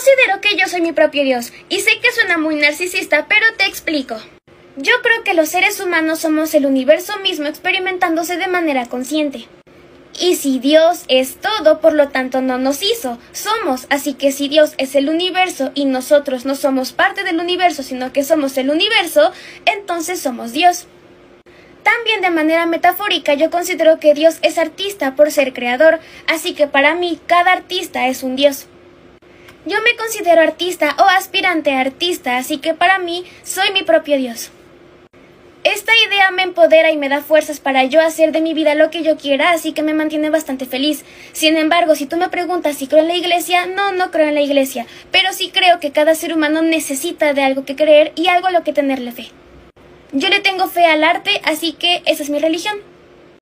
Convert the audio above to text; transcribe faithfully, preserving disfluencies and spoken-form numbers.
considero que yo soy mi propio Dios, y sé que suena muy narcisista, pero te explico. Yo creo que los seres humanos somos el universo mismo experimentándose de manera consciente. Y si Dios es todo, por lo tanto no nos hizo, somos, así que si Dios es el universo y nosotros no somos parte del universo, sino que somos el universo, entonces somos Dios. También de manera metafórica yo considero que Dios es artista por ser creador, así que para mí cada artista es un Dios. Yo me considero artista o aspirante a artista, así que para mí soy mi propio Dios. Esta idea me empodera y me da fuerzas para yo hacer de mi vida lo que yo quiera, así que me mantiene bastante feliz. Sin embargo, si tú me preguntas si creo en la iglesia, no, no creo en la iglesia, pero sí creo que cada ser humano necesita de algo que creer y algo a lo que tenerle fe. Yo le tengo fe al arte, así que esa es mi religión.